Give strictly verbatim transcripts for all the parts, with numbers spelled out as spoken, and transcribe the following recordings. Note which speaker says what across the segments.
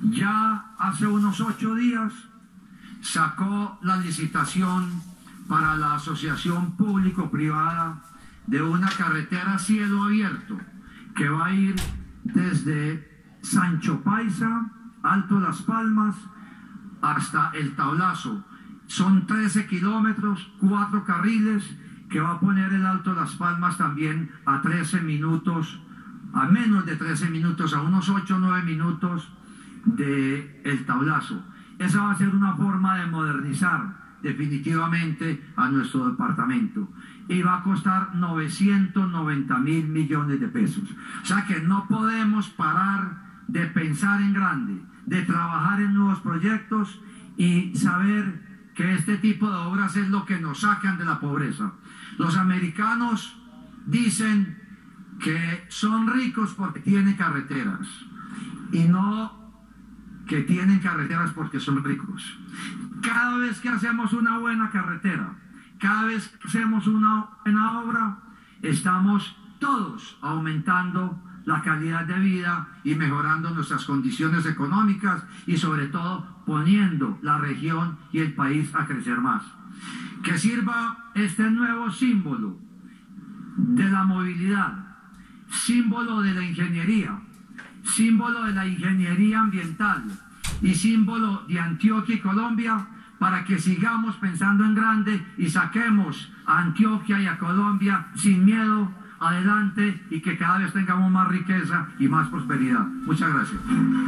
Speaker 1: ya hace unos ocho días sacó la licitación para la asociación público-privada de una carretera a cielo abierto que va a ir desde Sancho Paisa, Alto Las Palmas, hasta El Tablazo. Son trece kilómetros, cuatro carriles, que va a poner el Alto Las Palmas también a trece minutos, a menos de trece minutos, a unos ocho o nueve minutos de El Tablazo. Esa va a ser una forma de modernizar definitivamente a nuestro departamento y va a costar novecientos noventa mil millones de pesos. O sea que no podemos parar de pensar en grande, de trabajar en nuevos proyectos y saber que este tipo de obras es lo que nos sacan de la pobreza. Los americanos dicen que son ricos porque tienen carreteras y no que tienen carreteras porque son ricos. Cada vez que hacemos una buena carretera, cada vez que hacemos una buena obra, estamos todos aumentando la calidad de vida y mejorando nuestras condiciones económicas y sobre todo poniendo la región y el país a crecer más. Que sirva este nuevo símbolo de la movilidad, símbolo de la ingeniería, símbolo de la ingeniería ambiental y símbolo de Antioquia y Colombia, para que sigamos pensando en grande y saquemos a Antioquia y a Colombia sin miedo adelante y que cada vez tengamos más riqueza y más prosperidad. Muchas gracias.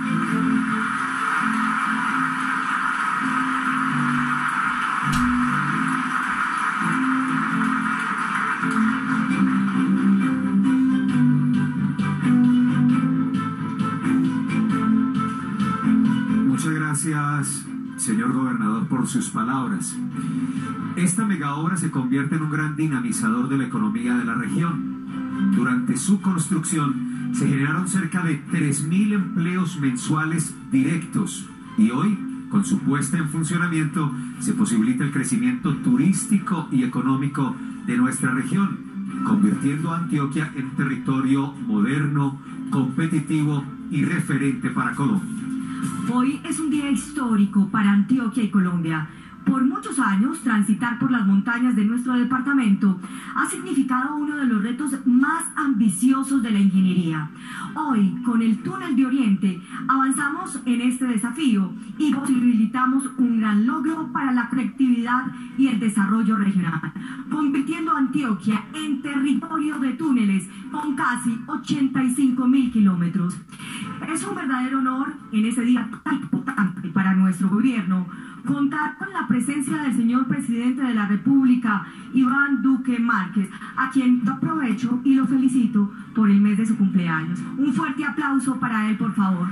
Speaker 2: Muchas gracias, señor gobernador, por sus palabras. Esta megaobra se convierte en un gran dinamizador de la economía de la región. Durante su construcción se generaron cerca de tres mil empleos mensuales directos y hoy, con su puesta en funcionamiento, se posibilita el crecimiento turístico y económico de nuestra región, convirtiendo a Antioquia en un territorio moderno, competitivo y referente para Colombia.
Speaker 3: Hoy es un día histórico para Antioquia y Colombia. Por muchos años, transitar por las montañas de nuestro departamento ha significado uno de los retos más ambiciosos de la ingeniería. Hoy, con el Túnel de Oriente, avanzamos en este desafío y posibilitamos un gran logro para la conectividad y el desarrollo regional, convirtiendo a Antioquia en territorio de túneles con casi ochenta y cinco mil kilómetros. Es un verdadero honor en ese día tan importante para nuestro gobierno contar con la presencia del señor presidente de la República, Iván Duque Márquez, a quien aprovecho y lo felicito por el mes de su cumpleaños. Un fuerte aplauso para él, por favor.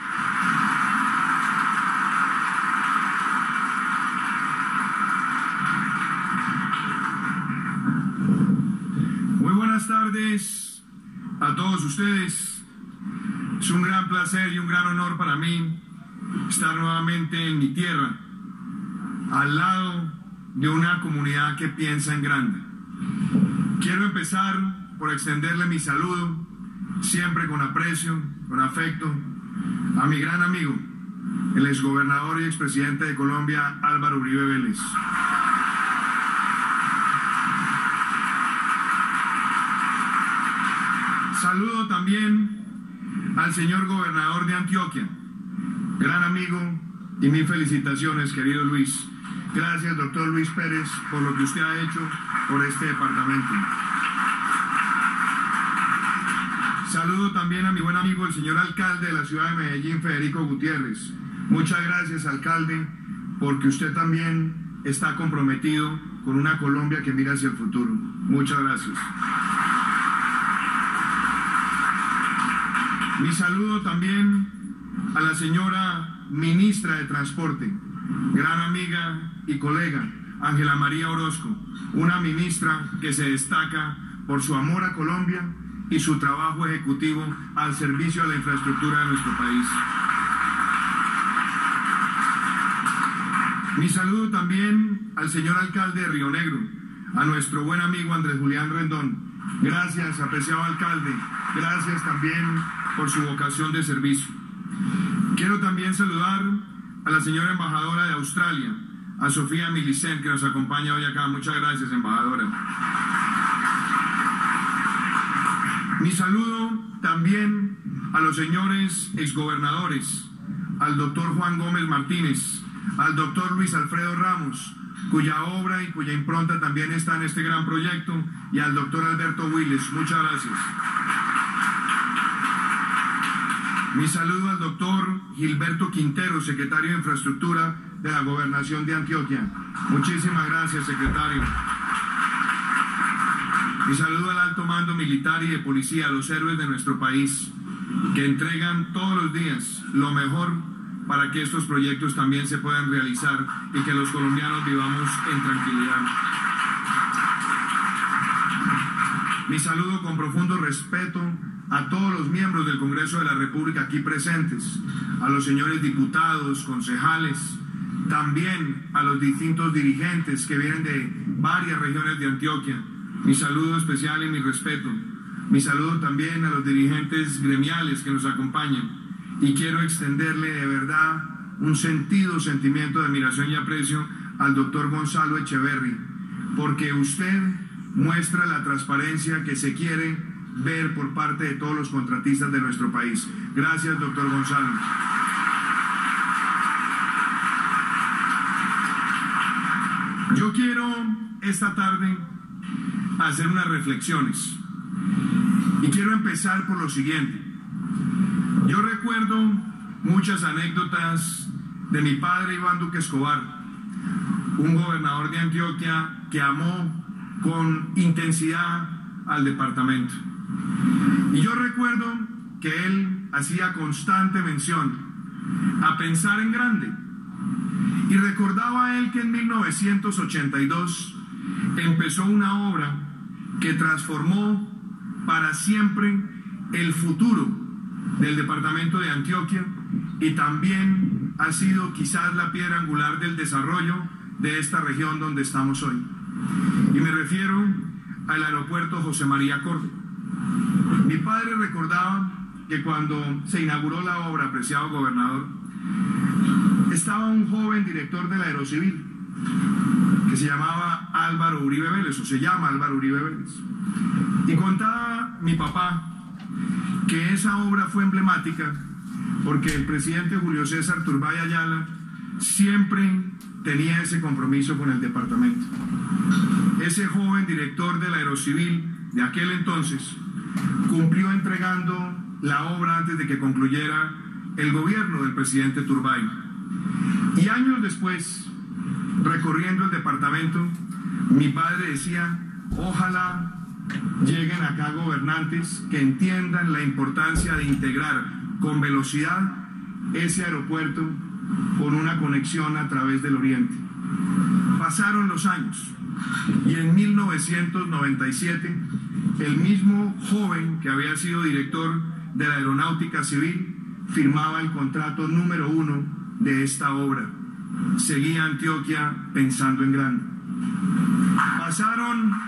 Speaker 4: Muy buenas tardes a todos ustedes. Es un gran placer y un gran honor para mí estar nuevamente en mi tierra, al lado de una comunidad que piensa en grande. Quiero empezar por extenderle mi saludo, siempre con aprecio, con afecto, a mi gran amigo, el exgobernador y expresidente de Colombia, Álvaro Uribe Vélez. Saludo también al señor gobernador de Antioquia, gran amigo, y mis felicitaciones, querido Luis. Gracias, doctor Luis Pérez, por lo que usted ha hecho por este departamento. Saludo también a mi buen amigo, el señor alcalde de la ciudad de Medellín, Federico Gutiérrez. Muchas gracias, alcalde, porque usted también está comprometido con una Colombia que mira hacia el futuro. Muchas gracias. Mi saludo también a la señora ministra de Transporte, gran amiga y colega, Ángela María Orozco, una ministra que se destaca por su amor a Colombia y su trabajo ejecutivo al servicio de la infraestructura de nuestro país. Mi saludo también al señor alcalde de Río Negro, a nuestro buen amigo Andrés Julián Rendón. Gracias, apreciado alcalde, gracias también por su vocación de servicio. Quiero también saludar a la señora embajadora de Australia, a Sofía Millicent, que nos acompaña hoy acá. Muchas gracias, embajadora. Mi saludo también a los señores exgobernadores, al doctor Juan Gómez Martínez, al doctor Luis Alfredo Ramos, cuya obra y cuya impronta también está en este gran proyecto, y al doctor Alberto Willes. Muchas gracias. Mi saludo al doctor Gilberto Quintero, secretario de Infraestructura de la Gobernación de Antioquia. Muchísimas gracias, secretario. Mi saludo al alto mando militar y de policía, a los héroes de nuestro país, que entregan todos los días lo mejor para que estos proyectos también se puedan realizar y que los colombianos vivamos en tranquilidad. Mi saludo con profundo respeto a todos los miembros del Congreso de la República aquí presentes, a los señores diputados, concejales, también a los distintos dirigentes que vienen de varias regiones de Antioquia. Mi saludo especial y mi respeto. Mi saludo también a los dirigentes gremiales que nos acompañan. Y quiero extenderle de verdad un sentido sentimiento de admiración y aprecio al doctor Gonzalo Echeverry, porque usted muestra la transparencia que se quiere ver por parte de todos los contratistas de nuestro país. Gracias, doctor Gonzalo. Yo quiero esta tarde hacer unas reflexiones y quiero empezar por lo siguiente. Yo recuerdo muchas anécdotas de mi padre Iván Duque Escobar, un gobernador de Antioquia que amó con intensidad al departamento. Y yo recuerdo que él hacía constante mención a pensar en grande. Y recordaba él que en mil novecientos ochenta y dos empezó una obra que transformó para siempre el futuro del departamento de Antioquia y también ha sido quizás la piedra angular del desarrollo de esta región donde estamos hoy. Y me refiero al aeropuerto José María Córdoba. Mi padre recordaba que cuando se inauguró la obra, apreciado gobernador, estaba un joven director del Aerocivil que se llamaba Álvaro Uribe Vélez, o se llama Álvaro Uribe Vélez. Y contaba mi papá que esa obra fue emblemática porque el presidente Julio César Turbay Ayala siempre tenía ese compromiso con el departamento. Ese joven director del Aerocivil de aquel entonces cumplió entregando la obra antes de que concluyera el gobierno del presidente Turbay. Y años después, recorriendo el departamento, mi padre decía: ojalá lleguen acá gobernantes que entiendan la importancia de integrar con velocidad ese aeropuerto con una conexión a través del oriente. Pasaron los años y en mil novecientos noventa y siete el mismo joven que había sido director de la Aeronáutica Civil firmaba el contrato número uno de esta obra. Seguía Antioquia pensando en grande. Pasaron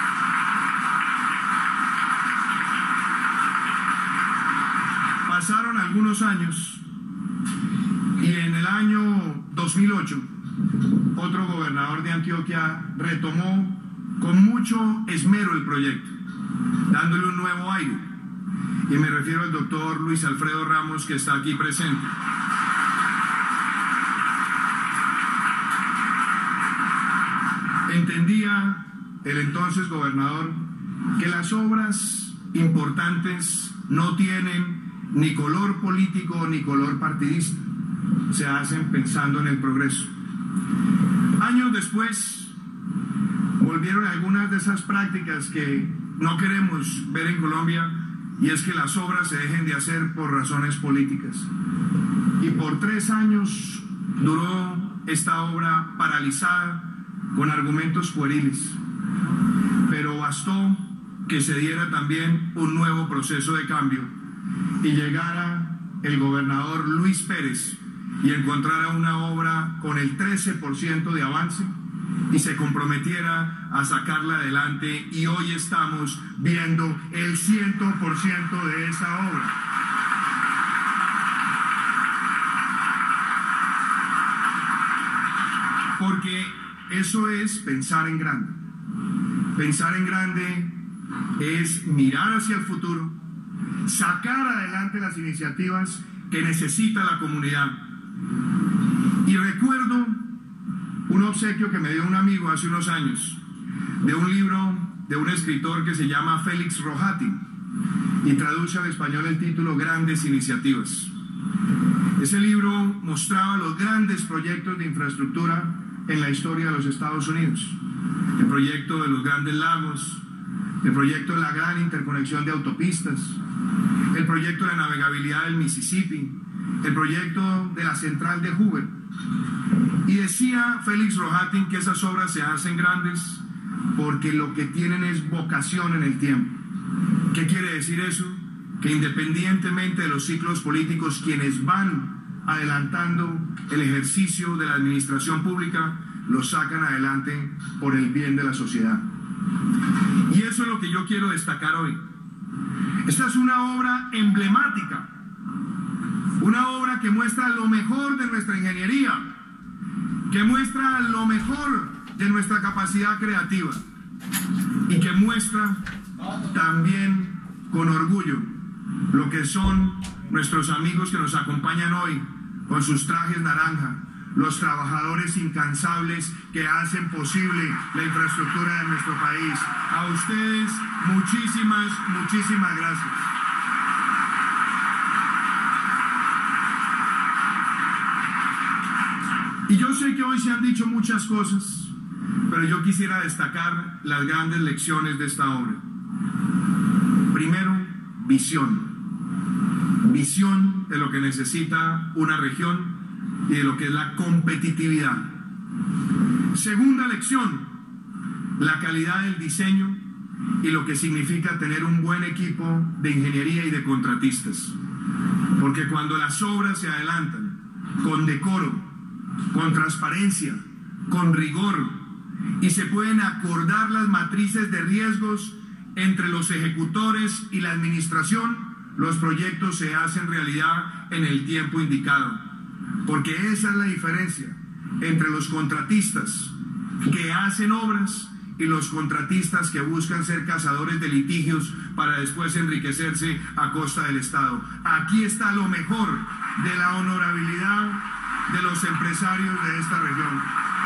Speaker 4: pasaron algunos años y en el año dos mil ocho otro gobernador de Antioquia retomó con mucho esmero el proyecto, dándole un nuevo aire. Y me refiero al doctor Luis Alfredo Ramos, que está aquí presente. Entendía el entonces gobernador que las obras importantes no tienen ni color político ni color partidista, se hacen pensando en el progreso. Años después volvieron algunas de esas prácticas que no queremos ver en Colombia, y es que las obras se dejen de hacer por razones políticas. Y por tres años duró esta obra paralizada con argumentos pueriles, pero bastó que se diera también un nuevo proceso de cambio y llegara el gobernador Luis Pérez y encontrara una obra con el trece por ciento de avance y se comprometiera a sacarla adelante, y hoy estamos viendo el cien por ciento de esa obra. porque eso es pensar en grande. Pensar en grande es mirar hacia el futuro, sacar adelante las iniciativas que necesita la comunidad. Y recuerdo un obsequio que me dio un amigo hace unos años, de un libro de un escritor que se llama Félix Rohatyn, y traduce al español el título Grandes Iniciativas. Ese libro mostraba los grandes proyectos de infraestructura en la historia de los Estados Unidos. El proyecto de los Grandes Lagos, el proyecto de la gran interconexión de autopistas, el proyecto de la navegabilidad del Mississippi, el proyecto de la central de Hoover. Y decía Félix Rohatyn que esas obras se hacen grandes porque lo que tienen es vocación en el tiempo. ¿Qué quiere decir eso? Que independientemente de los ciclos políticos, quienes van adelantando el ejercicio de la administración pública lo sacan adelante por el bien de la sociedad. Y eso es lo que yo quiero destacar hoy. Esta es una obra emblemática, una obra que muestra lo mejor de nuestra ingeniería, que muestra lo mejor de nuestra capacidad creativa y que muestra también con orgullo lo que son nuestros amigos que nos acompañan hoy con sus trajes naranja, los trabajadores incansables que hacen posible la infraestructura de nuestro país. A ustedes, muchísimas, muchísimas gracias. Y yo sé que hoy se han dicho muchas cosas, pero yo quisiera destacar las grandes lecciones de esta obra. Primero, visión. Visión de lo que necesita una región y de lo que es la competitividad. Segunda lección, la calidad del diseño y lo que significa tener un buen equipo de ingeniería y de contratistas. Porque cuando las obras se adelantan con decoro, con transparencia, con rigor, y se pueden acordar las matrices de riesgos entre los ejecutores y la administración, los proyectos se hacen realidad en el tiempo indicado. Porque esa es la diferencia entre los contratistas que hacen obras y los contratistas que buscan ser cazadores de litigios para después enriquecerse a costa del Estado. Aquí está lo mejor de la honorabilidad de los empresarios de esta región.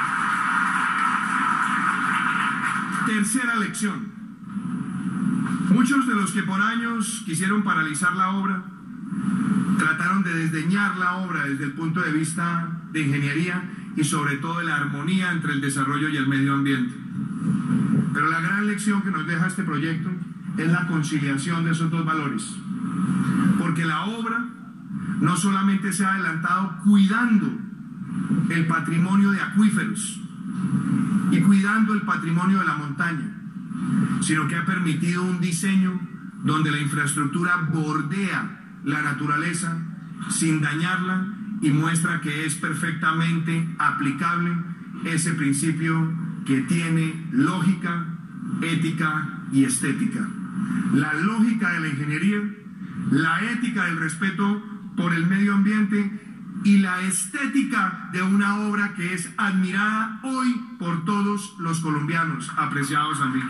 Speaker 4: Tercera lección. Muchos de los que por años quisieron paralizar la obra trataron de desdeñar la obra desde el punto de vista de ingeniería y sobre todo de la armonía entre el desarrollo y el medio ambiente. Pero la gran lección que nos deja este proyecto es la conciliación de esos dos valores. Porque la obra no solamente se ha adelantado cuidando el patrimonio de acuíferos y cuidando el patrimonio de la montaña, sino que ha permitido un diseño donde la infraestructura bordea la naturaleza sin dañarla y muestra que es perfectamente aplicable ese principio que tiene lógica, ética y estética. La lógica de la ingeniería, la ética del respeto por el medio ambiente y la estética de una obra que es admirada hoy por todos los colombianos, apreciados amigos.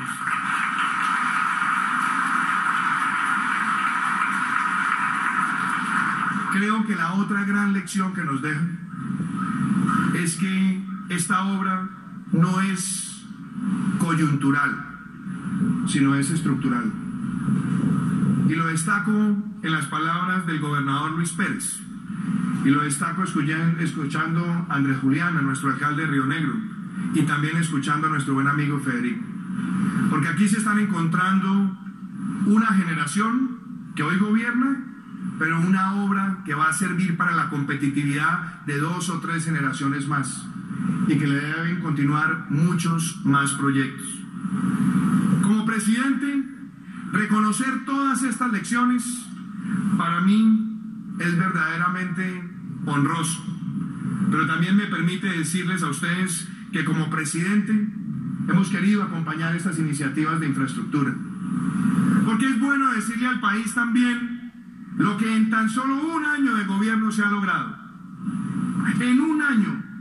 Speaker 4: Creo que la otra gran lección que nos deja es que esta obra no es coyuntural, sino es estructural. Y lo destaco en las palabras del gobernador Luis Pérez, y lo destaco escuchando a Andrés Julián, a nuestro alcalde de Río Negro, y también escuchando a nuestro buen amigo Federico. Porque aquí se están encontrando una generación que hoy gobierna, pero una obra que va a servir para la competitividad de dos o tres generaciones más, y que le deben continuar muchos más proyectos. Como presidente, reconocer todas estas lecciones para mí es verdaderamente honroso, pero también me permite decirles a ustedes que como presidente hemos querido acompañar estas iniciativas de infraestructura, porque es bueno decirle al país también lo que en tan solo un año de gobierno se ha logrado. En un año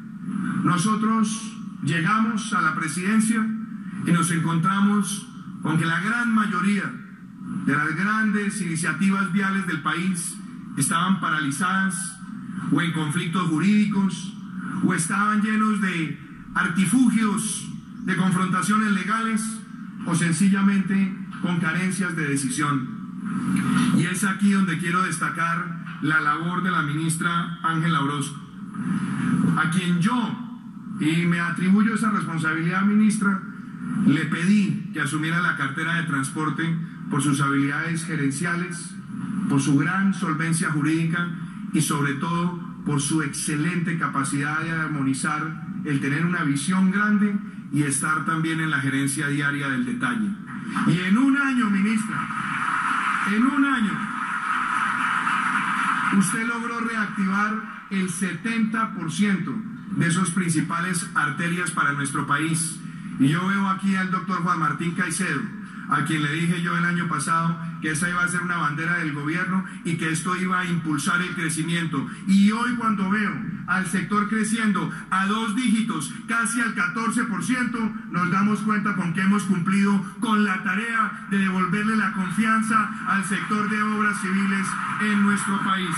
Speaker 4: nosotros llegamos a la presidencia y nos encontramos con que la gran mayoría de las grandes iniciativas viales del país estaban paralizadas o en conflictos jurídicos o estaban llenos de artilugios de confrontaciones legales o sencillamente con carencias de decisión. Y es aquí donde quiero destacar la labor de la ministra Ángela Orozco, a quien yo, y me atribuyo esa responsabilidad, ministra, le pedí que asumiera la cartera de transporte por sus habilidades gerenciales, por su gran solvencia jurídica y sobre todo por su excelente capacidad de armonizar, el tener una visión grande y estar también en la gerencia diaria del detalle. Y en un año, ministra, en un año, usted logró reactivar el setenta por ciento de esos principales arterias para nuestro país. Y yo veo aquí al doctor Juan Martín Caicedo, a quien le dije yo el año pasado que esa iba a ser una bandera del gobierno y que esto iba a impulsar el crecimiento. Y hoy, cuando veo al sector creciendo a dos dígitos, casi al catorce por ciento, nos damos cuenta con que hemos cumplido con la tarea de devolverle la confianza al sector de obras civiles en nuestro país.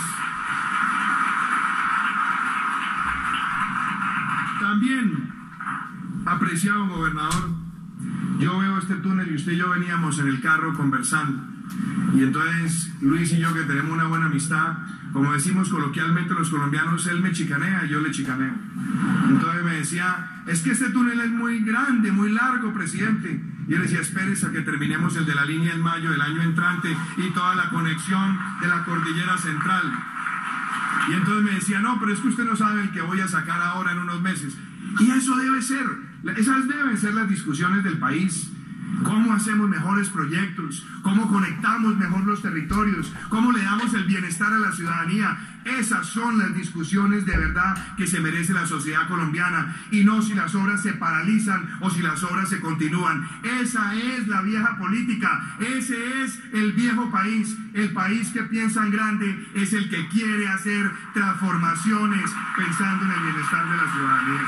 Speaker 4: También, apreciado gobernador, yo veo este túnel y usted y yo veníamos en el carro conversando. Y entonces Luis y yo, que tenemos una buena amistad, como decimos coloquialmente los colombianos, él me chicanea y yo le chicaneo. Entonces me decía, es que este túnel es muy grande, muy largo, presidente. Y él decía, espérese a que terminemos el de la línea en mayo del año entrante y toda la conexión de la cordillera central. Y entonces me decía, no, pero es que usted no sabe el que voy a sacar ahora en unos meses. Y eso debe ser, esas deben ser las discusiones del país. ¿Cómo hacemos mejores proyectos? ¿Cómo conectamos mejor los territorios? ¿Cómo le damos el bienestar a la ciudadanía? Esas son las discusiones de verdad que se merece la sociedad colombiana, y no si las obras se paralizan o si las obras se continúan. Esa es la vieja política, ese es el viejo país. El país que piensa en grande es el que quiere hacer transformaciones pensando en el bienestar de la ciudadanía.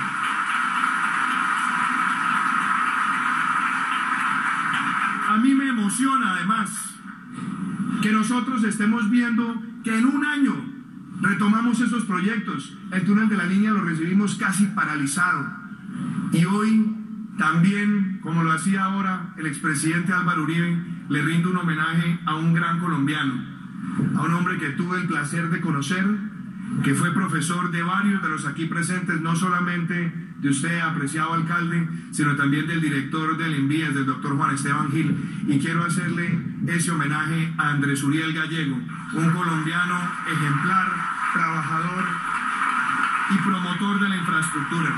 Speaker 4: A mí me emociona además que nosotros estemos viendo que en un año retomamos esos proyectos. El túnel de la línea lo recibimos casi paralizado. Y hoy también, como lo hacía ahora el expresidente Álvaro Uribe, le rindo un homenaje a un gran colombiano, a un hombre que tuve el placer de conocer, que fue profesor de varios de los aquí presentes, no solamente de usted, apreciado alcalde, sino también del director del INVIES, del doctor Juan Esteban Gil. Y quiero hacerle ese homenaje a Andrés Uriel Gallego, un colombiano ejemplar, trabajador y promotor de la infraestructura.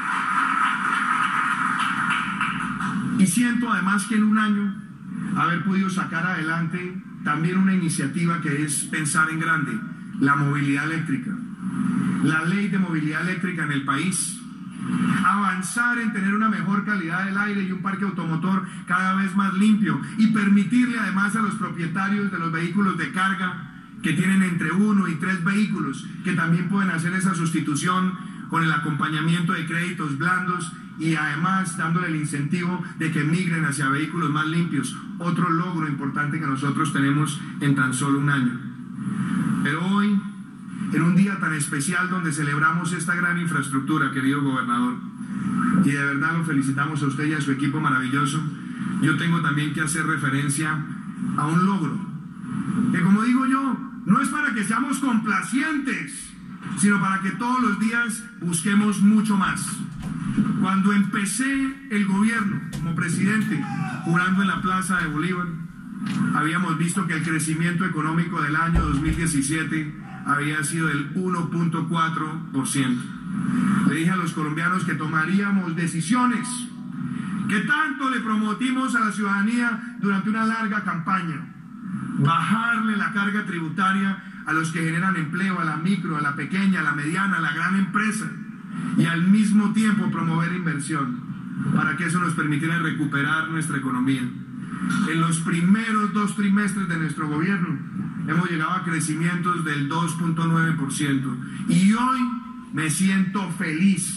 Speaker 4: Y siento además que en un año haber podido sacar adelante también una iniciativa que es pensar en grande, la movilidad eléctrica, la ley de movilidad eléctrica en el país, avanzar en tener una mejor calidad del aire y un parque automotor cada vez más limpio, y permitirle además a los propietarios de los vehículos de carga que tienen entre uno y tres vehículos, que también pueden hacer esa sustitución con el acompañamiento de créditos blandos y además dándole el incentivo de que migren hacia vehículos más limpios. Otro logro importante que nosotros tenemos en tan solo un año. Pero hoy, en un día tan especial donde celebramos esta gran infraestructura, querido gobernador, y de verdad lo felicitamos a usted y a su equipo maravilloso, yo tengo también que hacer referencia a un logro, que, como digo yo, no es para que seamos complacientes, sino para que todos los días busquemos mucho más. Cuando empecé el gobierno como presidente, jurando en la Plaza de Bolívar, habíamos visto que el crecimiento económico del año dos mil diecisiete había sido del uno punto cuatro por ciento. Le dije a los colombianos que tomaríamos decisiones, que tanto le prometimos a la ciudadanía durante una larga campaña: bajarle la carga tributaria a los que generan empleo, a la micro, a la pequeña, a la mediana, a la gran empresa, y al mismo tiempo promover inversión, para que eso nos permitiera recuperar nuestra economía. En los primeros dos trimestres de nuestro gobierno hemos llegado a crecimientos del dos punto nueve por ciento, y hoy me siento feliz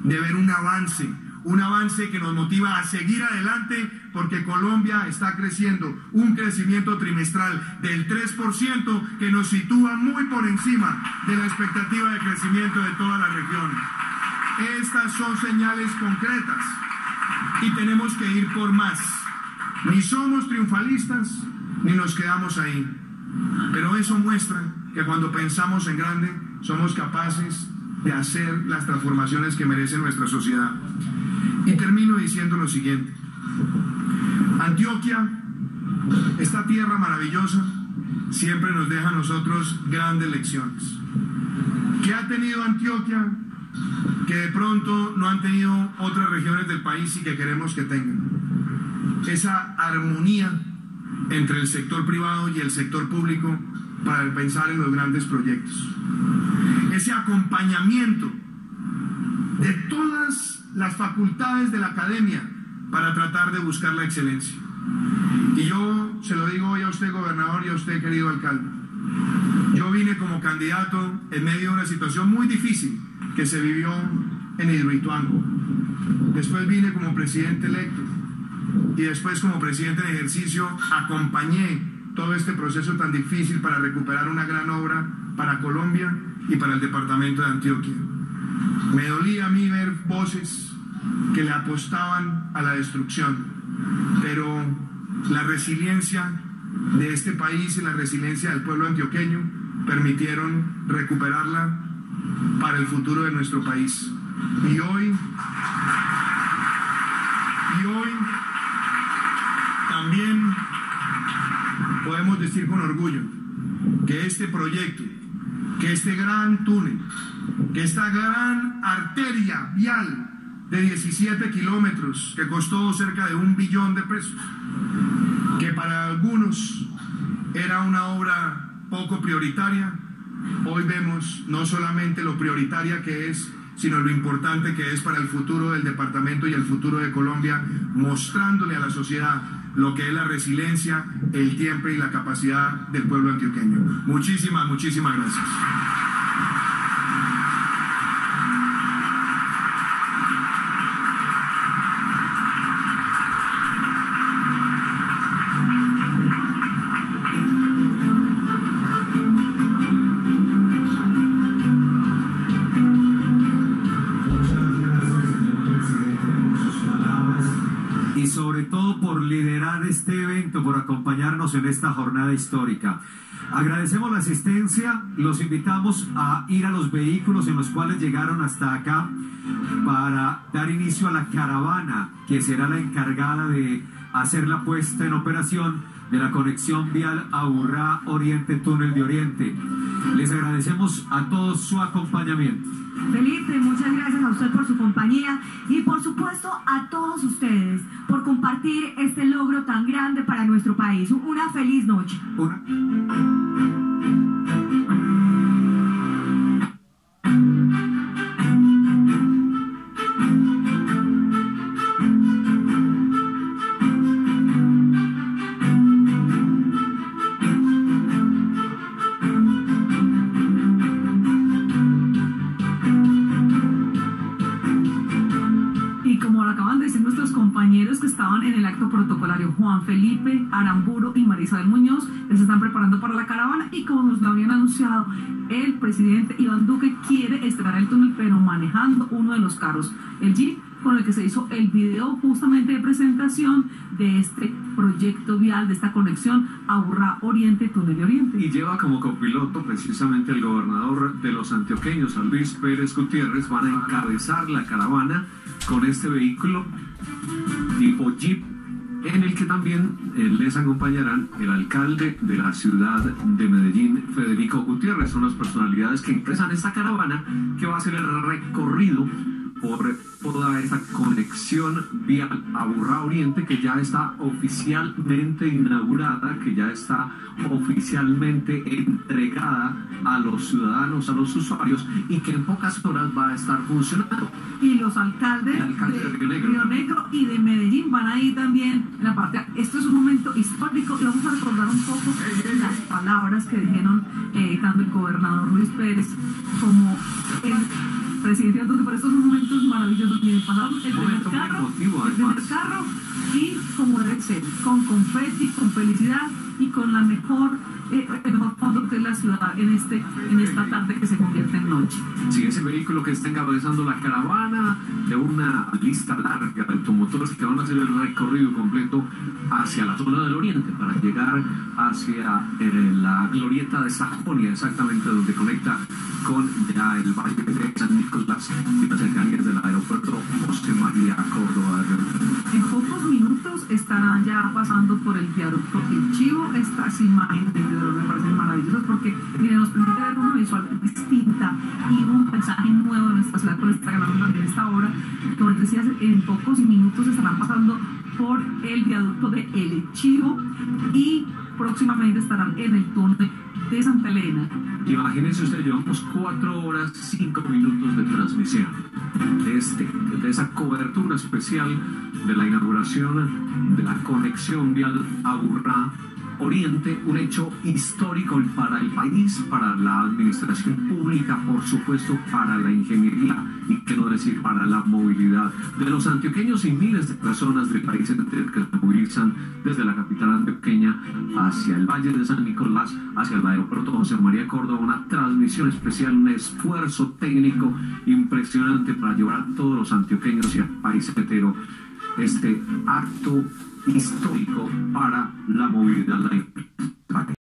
Speaker 4: de ver un avance, un avance que nos motiva a seguir adelante, porque Colombia está creciendo, un crecimiento trimestral del tres por ciento que nos sitúa muy por encima de la expectativa de crecimiento de toda la región. Estas son señales concretas y tenemos que ir por más. Ni somos triunfalistas, ni nos quedamos ahí. Pero eso muestra que cuando pensamos en grande, somos capaces de hacer las transformaciones que merece nuestra sociedad. Y termino diciendo lo siguiente. Antioquia, esta tierra maravillosa, siempre nos deja a nosotros grandes lecciones. ¿Qué ha tenido Antioquia que de pronto no han tenido otras regiones del país y que queremos que tengan? Esa armonía entre el sector privado y el sector público para pensar en los grandes proyectos. Ese acompañamiento de todas las facultades de la academia para tratar de buscar la excelencia. Y yo se lo digo hoy a usted, gobernador, y a usted, querido alcalde. Yo vine como candidato en medio de una situación muy difícil que se vivió en Hidroituango. Después vine como presidente electo y después como presidente en ejercicio acompañé todo este proceso tan difícil para recuperar una gran obra para Colombia y para el departamento de Antioquia. Me dolía a mí ver voces que le apostaban a la destrucción, pero la resiliencia de este país y la resiliencia del pueblo antioqueño permitieron recuperarla para el futuro de nuestro país. Y hoy, y hoy también podemos decir con orgullo que este proyecto, que este gran túnel, que esta gran arteria vial de diecisiete kilómetros que costó cerca de un billón de pesos, que para algunos era una obra poco prioritaria, hoy vemos no solamente lo prioritaria que es, sino lo importante que es para el futuro del departamento y el futuro de Colombia, mostrándole a la sociedad lo que es la resiliencia, el tiempo y la capacidad del pueblo antioqueño. Muchísimas, muchísimas gracias.
Speaker 2: Este evento, por acompañarnos en esta jornada histórica. Agradecemos la asistencia, los invitamos a ir a los vehículos en los cuales llegaron hasta acá para dar inicio a la caravana que será la encargada de hacer la puesta en operación de la conexión vial Aburrá Oriente Túnel de Oriente. Les agradecemos a todos su acompañamiento.
Speaker 3: Felipe, muchas gracias a usted por su compañía y por supuesto a todos ustedes por compartir este logro tan grande para nuestro país. Una feliz noche.
Speaker 2: Una...
Speaker 5: Que estaban en el acto protocolario, Juan Felipe Aramburo y María Isabel Muñoz, que se están preparando para la caravana, y como nos lo habían anunciado, el presidente Iván Duque quiere estrenar el túnel, pero manejando uno de los carros, el Jeep con el que se hizo el video justamente de presentación de este proyecto vial, de esta conexión Aburrá Oriente Túnel de Oriente.
Speaker 6: Y lleva como copiloto precisamente el gobernador de los antioqueños, Luis Pérez Gutiérrez. Van a encabezar la caravana con este vehículo tipo Jeep, en el que también eh, les acompañarán el alcalde de la ciudad de Medellín, Federico Gutiérrez. Son las personalidades que ingresan esta caravana, que va a hacer el recorrido por toda esta conexión vial Aburrá Oriente, que ya está oficialmente inaugurada, que ya está oficialmente entregada a los ciudadanos, a los usuarios, y que en pocas horas va a estar funcionando.
Speaker 5: Y los alcaldes
Speaker 6: alcalde de,
Speaker 5: de
Speaker 6: Río Negro.
Speaker 5: Río Negro y de Medellín van a ir también en la parte. Esto es un momento histórico y vamos a recordar un poco las palabras que dijeron eh, tanto el gobernador Luis Pérez como el presidente Iván Duque, por estos momentos maravillosos. Miren, pasaron el primer
Speaker 6: Momento muy
Speaker 5: carro,
Speaker 6: emotivo,
Speaker 5: el primer
Speaker 6: además.
Speaker 5: carro y como debe ser, con confeti, con felicidad y con la mejor, eh, el mejor fondo que es la ciudad en, este, en esta tarde que se convierte en noche.
Speaker 6: Sí, ese vehículo que está encabezando la caravana de una lista larga de automotores que van a hacer el recorrido completo hacia la zona del oriente para llegar hacia eh, la glorieta de Sajonia, exactamente donde conecta con ya el valle de San Nicolás y las cercanías del aeropuerto José María Córdoba.
Speaker 5: En pocos minutos estarán ya pasando por el viaducto El Chivo. Estas imágenes me parecen maravillosas porque miren, nos permite ver una visual distinta y un paisaje nuevo de nuestra ciudad con esta gran en esta hora. Como les decía, en pocos minutos estarán pasando por el viaducto de El Chivo y próximamente estarán en el túnel de Santa Elena.
Speaker 6: Imagínense usted, llevamos cuatro horas, cinco minutos de transmisión de, este, de esa cobertura especial de la inauguración de la conexión vial Aburrá Oriente, un hecho histórico para el país, para la administración pública, por supuesto, para la ingeniería y qué no decir, para la movilidad de los antioqueños y miles de personas del país entero que se movilizan desde la capital antioqueña hacia el Valle de San Nicolás, hacia el aeropuerto José María Córdoba, una transmisión especial, un esfuerzo técnico impresionante para llevar a todos los antioqueños y al país entero este acto histórico para la movilidad.